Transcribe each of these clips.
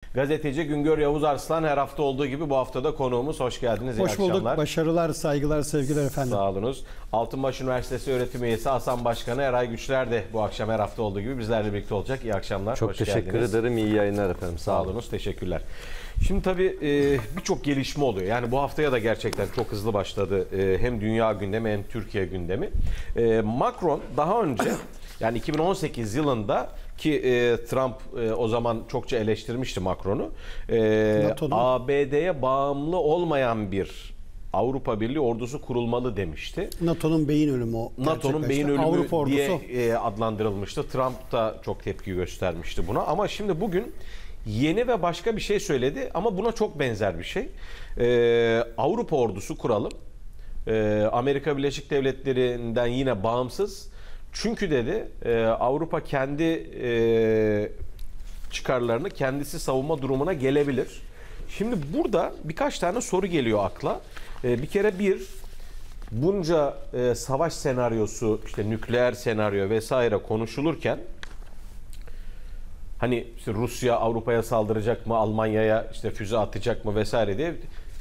Gazeteci Güngör Yavuz Arslan her hafta olduğu gibi bu haftada konuğumuz. Hoş geldiniz. Hoş bulduk. Başarılar, saygılar, sevgiler efendim. Sağ olunuz. Altınbaş Üniversitesi öğretim üyesi Hasan Başkanı Eray Güçler de bu akşam her hafta olduğu gibi bizlerle birlikte olacak. İyi akşamlar. Çok teşekkür ederim. İyi yayınlar efendim. Sağ olunuz. Teşekkürler. Şimdi tabii birçok gelişme oluyor. Yani bu haftaya da gerçekten çok hızlı başladı. Hem dünya gündemi hem Türkiye gündemi. Macron daha önce yani 2018 yılında ki Trump o zaman çokça eleştirmişti Macron'u. ABD'ye bağımlı olmayan bir Avrupa Birliği ordusu kurulmalı demişti. NATO'nun beyin ölümü o. NATO'nun beyin ölümü diye adlandırılmıştı. Trump da çok tepki göstermişti buna. Ama şimdi bugün yeni ve başka bir şey söyledi ama buna çok benzer bir şey. Avrupa ordusu kuralım. Amerika Birleşik Devletleri'nden yine bağımsız. Çünkü dedi Avrupa kendi çıkarlarını kendisi savunma durumuna gelebilir. Şimdi burada birkaç tane soru geliyor akla. Bir kere bunca savaş senaryosu, işte nükleer senaryo vesaire konuşulurken hani işte Rusya Avrupa'ya saldıracak mı, Almanya'ya işte füze atacak mı vesaire diye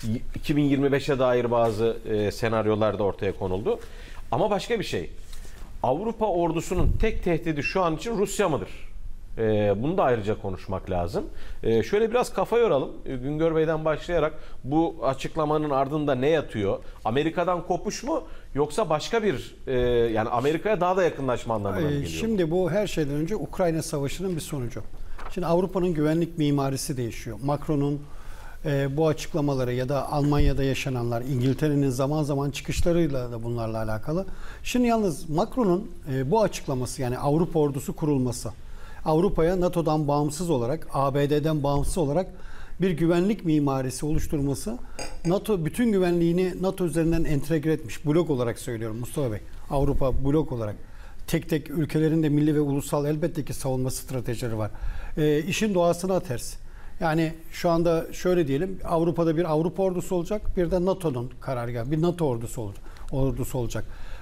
2025'e dair bazı senaryolar da ortaya konuldu. Ama başka bir şey. Avrupa ordusunun tek tehdidi şu an için Rusya mıdır? Bunu da ayrıca konuşmak lazım. Şöyle biraz kafa yoralım. Güngör Bey'den başlayarak bu açıklamanın ardında ne yatıyor? Amerika'dan kopuş mu yoksa başka bir yani Amerika'ya daha da yakınlaşma anlamına mı geliyor? Şimdi bu her şeyden önce Ukrayna Savaşı'nın bir sonucu. Şimdi Avrupa'nın güvenlik mimarisi değişiyor. Macron'un bu açıklamaları ya da Almanya'da yaşananlar, İngiltere'nin zaman zaman çıkışlarıyla da bunlarla alakalı. Şimdi yalnız Macron'un bu açıklaması, yani Avrupa ordusu kurulması, Avrupa'ya NATO'dan bağımsız olarak, ABD'den bağımsız olarak bir güvenlik mimarisi oluşturması, NATO bütün güvenliğini NATO üzerinden entegre etmiş. Blok olarak söylüyorum Mustafa Bey. Avrupa blok olarak. Tek tek ülkelerin de milli ve ulusal elbette ki savunma stratejileri var. İşin doğasına ters. Yani şu anda şöyle diyelim, Avrupa'da bir Avrupa ordusu olacak, bir de NATO'nun karargahı, bir NATO ordusu olacak.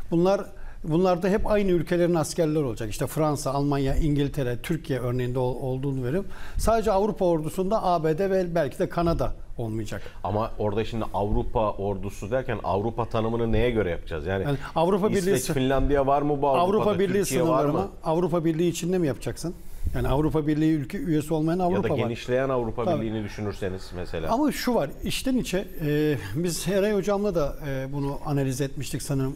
Bunlar da hep aynı ülkelerin askerleri olacak. İşte Fransa, Almanya, İngiltere, Türkiye örneğinde olduğunu veriyorum. Sadece Avrupa ordusunda ABD ve belki de Kanada olmayacak. Ama orada şimdi Avrupa ordusu derken Avrupa tanımını neye göre yapacağız? Yani Avrupa Birliği, İsveç, Finlandiya var mı bu Avrupa'da? Avrupa Birliği Türkiye var mı? Avrupa Birliği içinde mi yapacaksın? Yani Avrupa Birliği ülke üyesi olmayan Avrupa var. Ya da genişleyen Avrupa Birliği'ni düşünürseniz mesela. Ama şu var, içten içe biz Eray Hocam'la da bunu analiz etmiştik sanırım.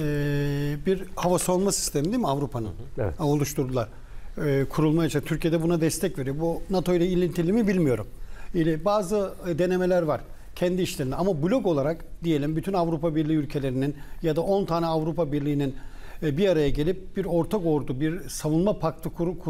Bir hava savunma sistemi değil mi Avrupa'nın? Evet. Oluşturdular. Kurulmaya çalışıyor. Türkiye'de buna destek veriyor. Bu NATO ile ilintili mi bilmiyorum. Bazı denemeler var kendi işlerinde. Ama blok olarak diyelim bütün Avrupa Birliği ülkelerinin ya da 10 tane Avrupa Birliği'nin bir araya gelip bir ortak ordu, bir savunma paktı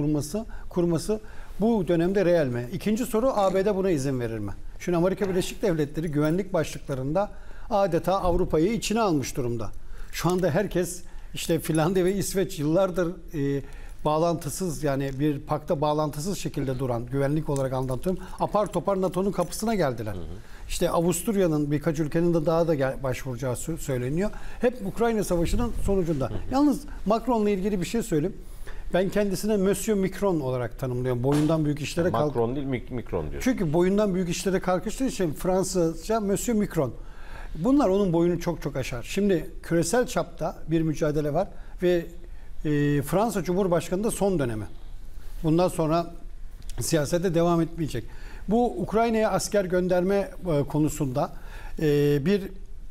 kurması bu dönemde real mi? İkinci soru, ABD buna izin verir mi? Şimdi Amerika Birleşik Devletleri güvenlik başlıklarında adeta Avrupa'yı içine almış durumda. Şu anda herkes işte Finlandiya ve İsveç yıllardır bağlantısız, yani bir pakta bağlantısız şekilde duran, güvenlik olarak anlatıyorum, apar topar NATO'nun kapısına geldiler. İşte Avusturya'nın birkaç ülkenin de daha da başvuracağı söyleniyor. Hep Ukrayna Savaşı'nın sonucunda. Yalnız Macron'la ilgili bir şey söyleyeyim. Ben kendisine Monsieur Micron olarak tanımlıyorum. Boyundan büyük işlere Macron değil, Micron diyor. Çünkü boyundan büyük işlere kalkıştığı için Fransızca Monsieur Micron. Bunlar onun boyunu çok çok aşar. Şimdi küresel çapta bir mücadele var ve Fransa Cumhurbaşkanı da son dönemi. Bundan sonra siyasete devam etmeyecek. Bu Ukrayna'ya asker gönderme konusunda bir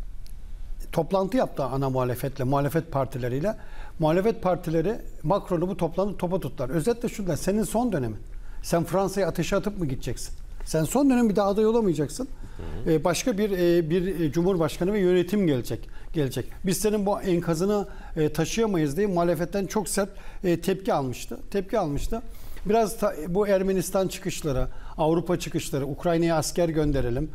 toplantı yaptı ana muhalefetle, muhalefet partileriyle. Muhalefet partileri Macron'u bu toplantıda topa tuttular. Özetle şundan, senin son dönemin. Sen Fransa'ya ateşe atıp mı gideceksin? Sen son dönem bir daha aday olamayacaksın. Başka bir cumhurbaşkanı ve yönetim gelecek. Biz senin bu enkazını taşıyamayız diye muhalefetten çok sert tepki almıştı. Biraz bu Ermenistan çıkışları, Avrupa çıkışları, Ukrayna'ya asker gönderelim.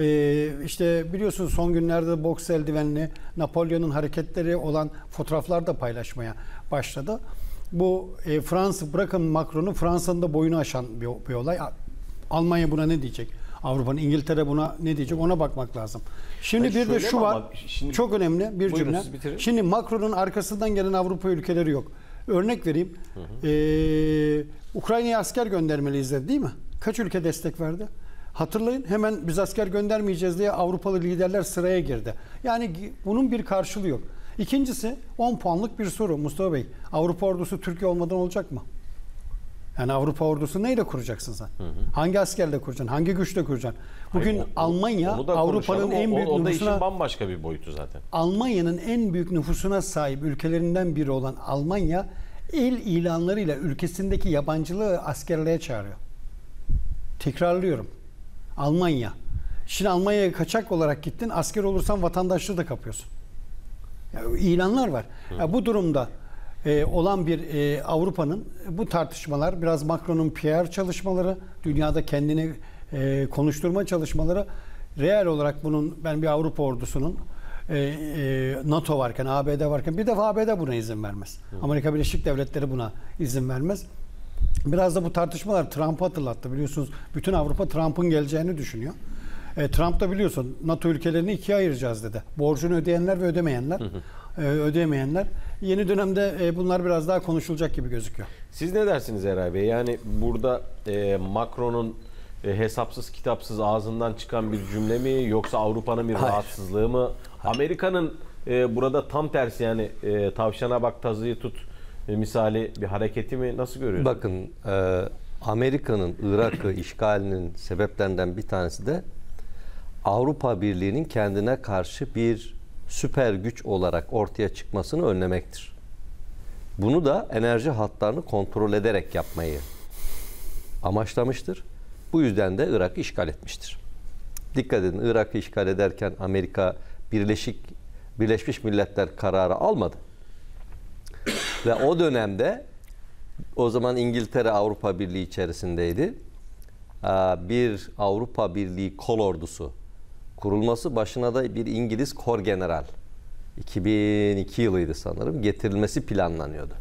İşte biliyorsunuz son günlerde boks eldivenli Napolyon'un hareketleri olan fotoğraflar da paylaşmaya başladı. Bu Fransa, bırakın Macron'u, Fransa'nın da boyunu aşan bir olay. Almanya buna ne diyecek? Avrupa'nın, İngiltere buna ne diyecek? Ona bakmak lazım. Şimdi bir de şu var, çok önemli bir cümle. Şimdi Macron'un arkasından gelen Avrupa ülkeleri yok. Örnek vereyim. Ukrayna'ya asker göndermeliyiz dedi, değil mi? kaç ülke destek verdi? Hatırlayın, hemen biz asker göndermeyeceğiz diye Avrupalı liderler sıraya girdi. Yani bunun bir karşılığı yok. İkincisi 10 puanlık bir soru Mustafa Bey. Avrupa ordusu Türkiye olmadan olacak mı? Yani Avrupa ordusu neyle kuracaksın sen? Hangi askerle kuracaksın? Hangi güçle kuracaksın? Bugün Almanya onu da Avrupa'nın konuşalım. en büyük O da işin nüfusuna, bambaşka bir boyutu zaten. Almanya'nın en büyük nüfusuna sahip ülkelerinden biri olan Almanya el ilanlarıyla ülkesindeki yabancılığı askerliğe çağırıyor. Tekrarlıyorum. Almanya. Şimdi Almanya'ya kaçak olarak gittin, asker olursan vatandaşlığı da kapıyorsun. Yani ilanlar var. Yani bu durumda olan bir Avrupa'nın bu tartışmalar, biraz Macron'un PR çalışmaları, dünyada kendini konuşturma çalışmaları, real olarak bunun, ben bir Avrupa ordusunun NATO varken, ABD varken, bir defa ABD buna izin vermez. Amerika Birleşik Devletleri buna izin vermez. Biraz da bu tartışmalar Trump'ı hatırlattı. Biliyorsunuz bütün Avrupa Trump'ın geleceğini düşünüyor. Trump da biliyorsun NATO ülkelerini ikiye ayıracağız dedi. Borcunu ödeyenler ve ödemeyenler. Ödeyemeyenler. Yeni dönemde bunlar biraz daha konuşulacak gibi gözüküyor. Siz ne dersiniz Eray Bey? Yani burada Macron'un hesapsız kitapsız ağzından çıkan bir cümle mi, yoksa Avrupa'nın bir rahatsızlığı mı? Hayır. Amerika'nın burada tam tersi, yani tavşana bak tazıyı tut misali bir hareketi mi? Nasıl görüyorsunuz? Bakın, Amerika'nın Irak'ı işgalinin sebeplerinden bir tanesi de Avrupa Birliği'nin kendine karşı bir süper güç olarak ortaya çıkmasını önlemektir. Bunu da enerji hatlarını kontrol ederek yapmayı amaçlamıştır. Bu yüzden de Irak'ı işgal etmiştir. Dikkat edin, Irak'ı işgal ederken Amerika Birleşmiş Milletler kararı almadı. Ve o dönemde, o zaman İngiltere Avrupa Birliği içerisindeydi. Bir Avrupa Birliği kol ordusu kurulması, başına da bir İngiliz kor general, 2002 yılıydı sanırım, getirilmesi planlanıyordu.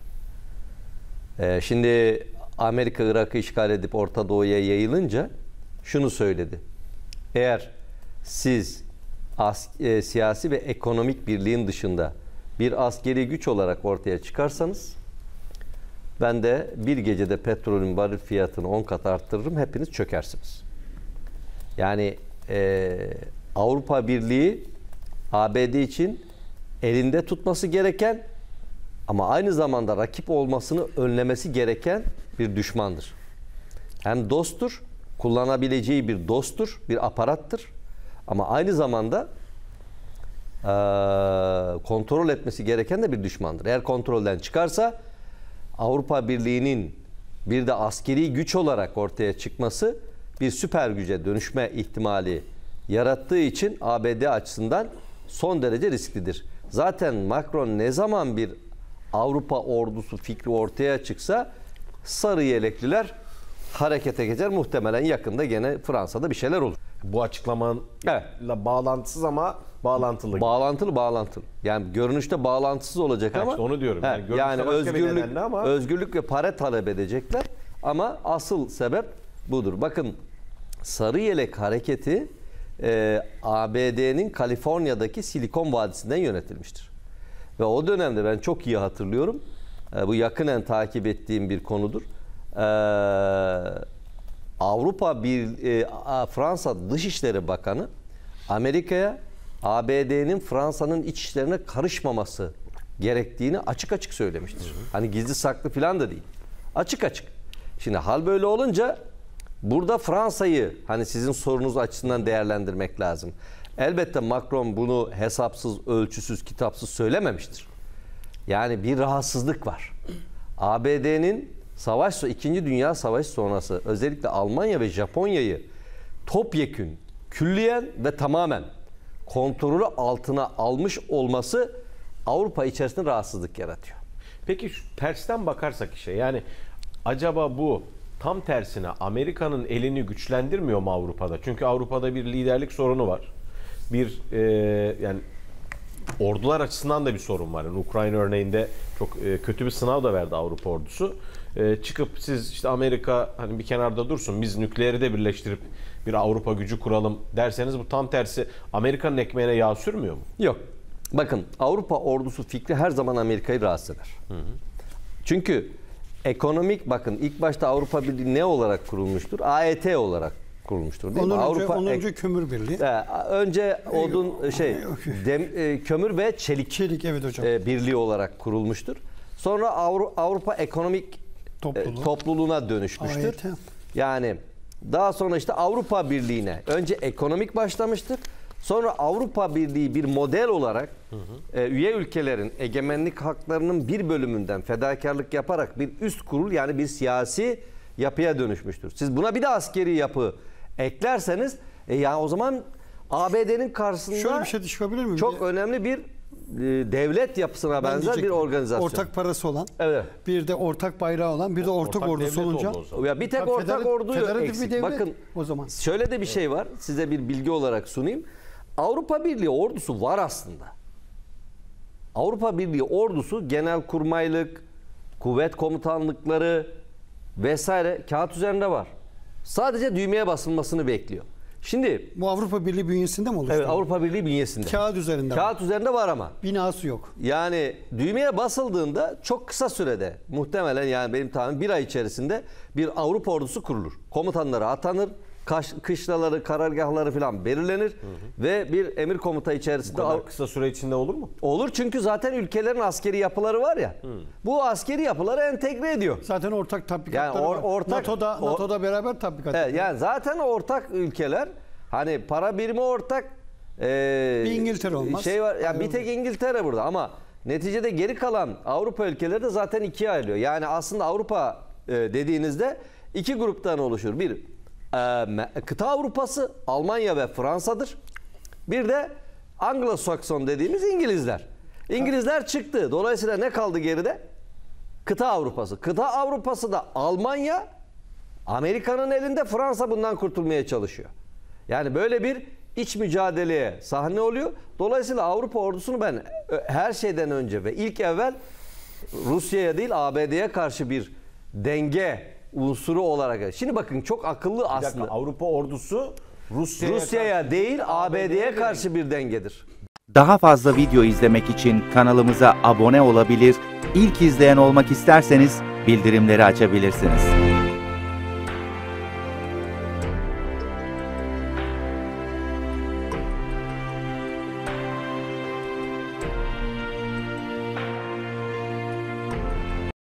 Şimdi Amerika Irak'ı işgal edip Orta Doğu'ya yayılınca şunu söyledi: eğer siz siyasi ve ekonomik birliğin dışında bir askeri güç olarak ortaya çıkarsanız, ben de bir gecede petrolün varil fiyatını 10 kat arttırırım, hepiniz çökersiniz. Yani Avrupa Birliği ABD için elinde tutması gereken ama aynı zamanda rakip olmasını önlemesi gereken bir düşmandır. Hem dosttur, kullanabileceği bir dosttur, bir aparattır, ama aynı zamanda kontrol etmesi gereken de bir düşmandır. Eğer kontrolden çıkarsa, Avrupa Birliği'nin bir de askeri güç olarak ortaya çıkması bir süper güce dönüşme ihtimali yarattığı için ABD açısından son derece risklidir. Zaten Macron ne zaman bir Avrupa ordusu fikri ortaya çıksa, sarı yelekliler harekete geçer. Muhtemelen yakında gene Fransa'da bir şeyler olur. Bu açıklamayla bağlantısız ama bağlantılı. Bağlantılı. Yani görünüşte bağlantısız olacak ama işte onu diyorum. Yani özgürlük ve para talep edecekler ama asıl sebep budur. Bakın, sarı yelek hareketi ABD'nin Kaliforniya'daki Silikon Vadisi'nden yönetilmiştir. Ve o dönemde ben çok iyi hatırlıyorum. Bu yakinen takip ettiğim bir konudur. Fransa Dışişleri Bakanı Amerika'ya ABD'nin Fransa'nın iç işlerine karışmaması gerektiğini açık açık söylemiştir. Hani gizli saklı falan da değil. Açık açık. Şimdi hal böyle olunca burada Fransa'yı, hani sizin sorunuz açısından değerlendirmek lazım. Elbette Macron bunu hesapsız, ölçüsüz, kitapsız söylememiştir. Yani bir rahatsızlık var. ABD'nin İkinci Dünya Savaşı sonrası özellikle Almanya ve Japonya'yı topyekün, külliyen ve tamamen kontrolü altına almış olması Avrupa içerisinde rahatsızlık yaratıyor. Peki şu tersten bakarsak işe, yani acaba bu tam tersine Amerika'nın elini güçlendirmiyor mu Avrupa'da? Çünkü Avrupa'da bir liderlik sorunu var. Yani ordular açısından da bir sorun var. Yani Ukrayna örneğinde çok kötü bir sınav da verdi Avrupa ordusu. Çıkıp siz işte Amerika hani bir kenarda dursun, biz nükleeri de birleştirip bir Avrupa gücü kuralım derseniz, bu tam tersi Amerika'nın ekmeğine yağ sürmüyor mu? Yok. Bakın, Avrupa ordusu fikri her zaman Amerika'yı rahatsız eder. Çünkü ekonomik, bakın ilk başta Avrupa Birliği ne olarak kurulmuştur? AET olarak kurulmuştur değil mi? Onun önce kömür birliği. Önce odun kömür ve çelik evet hocam. Birliği olarak kurulmuştur. Sonra Avrupa Ekonomik Topluluğuna dönüşmüştür. AET. Yani daha sonra işte Avrupa Birliği'ne önce ekonomik başlamıştır. Sonra Avrupa Birliği bir model olarak üye ülkelerin egemenlik haklarının bir bölümünden fedakarlık yaparak bir üst kurul, yani bir siyasi yapıya dönüşmüştür. Siz buna bir de askeri yapı eklerseniz yani o zaman ABD'nin karşısında şöyle bir şey çıkabilir mi? Çok önemli bir devlet yapısına benzer bir organizasyon. Ortak parası olan, evet. Bir de ortak bayrağı olan, bir de ortak ordusu olunca. Ya bir tek ortak ordu eksik. Bakın o zaman. Şöyle de bir şey var. Size bir bilgi olarak sunayım. Avrupa Birliği ordusu var aslında. Avrupa Birliği ordusu genelkurmaylık, kuvvet komutanlıkları vesaire kağıt üzerinde var. Sadece düğmeye basılmasını bekliyor. Şimdi bu Avrupa Birliği bünyesinde mi oluştu? Evet, Avrupa Birliği bünyesinde. Kağıt üzerinde. Kağıt üzerinde var ama binası yok. Yani düğmeye basıldığında çok kısa sürede, muhtemelen yani benim tahminim 1 ay içerisinde bir Avrupa ordusu kurulur. Komutanları atanır, kışlaları, karargahları falan belirlenir ve bir emir komuta içerisinde. Bu kadar kısa süre içinde olur mu? Olur, çünkü zaten ülkelerin askeri yapıları var ya. Bu askeri yapıları entegre ediyor. Zaten ortak tatbikatları Yani var. NATO'da beraber tatbikat. Evet, yani zaten ortak ülkeler, hani para birimi ortak. Bir İngiltere olmaz. Şey var ya, bir tek İngiltere burada ama neticede geri kalan Avrupa ülkeleri de zaten ikiye ayrılıyor. Yani aslında Avrupa dediğinizde iki gruptan oluşur. Bir kıta Avrupası, Almanya ve Fransa'dır. Bir de Anglo-Sakson dediğimiz İngilizler. İngilizler çıktı. Dolayısıyla ne kaldı geride? Kıta Avrupası. Kıta Avrupası da Almanya, Amerika'nın elinde. Fransa bundan kurtulmaya çalışıyor. Yani böyle bir iç mücadeleye sahne oluyor. Dolayısıyla Avrupa ordusunu ben her şeyden önce ve ilk evvel Rusya'ya değil ABD'ye karşı bir denge unsuru olarak. Şimdi bakın çok akıllı aslında. Dakika, Avrupa ordusu Rusya'ya değil ABD'ye karşı bir dengedir. Daha fazla video izlemek için kanalımıza abone olabilir, ilk izleyen olmak isterseniz bildirimleri açabilirsiniz.